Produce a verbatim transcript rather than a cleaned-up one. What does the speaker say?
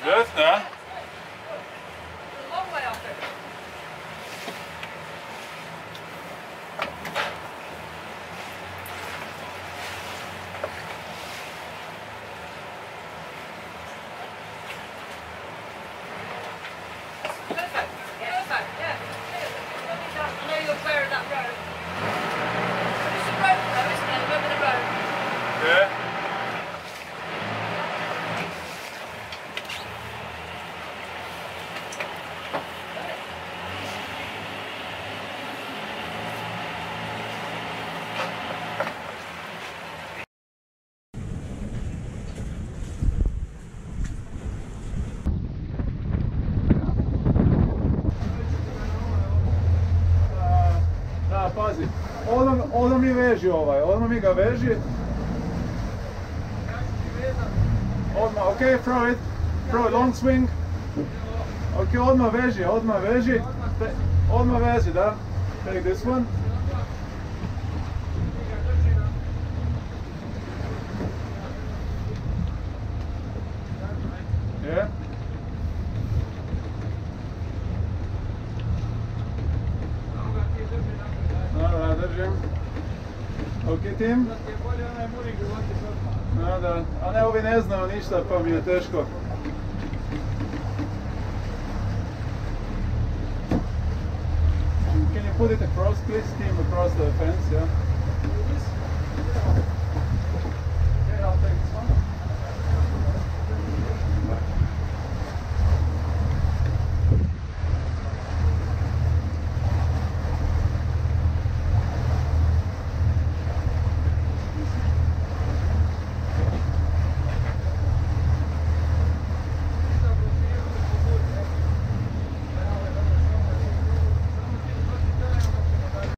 Good, yeah. A long way off it. Perfect. Perfect, yeah. I know you're aware of that road. It's a road though, isn't it? Remember the road? Yeah. Da, pazi, odmah, odmah mi veži ovaj, odmah mi ga veži. Odmah, ok, throw it, throw it, don't swing. Ok, odmah veži, odmah veži, Te, odmah veži, da. Take this one. Yeah. Dobro, držim. Ok, Tim? Da, da. A ne, ovi ne znaju ništa pa mi je teško. Can you put it across, please, Tim, across the fence, yeah?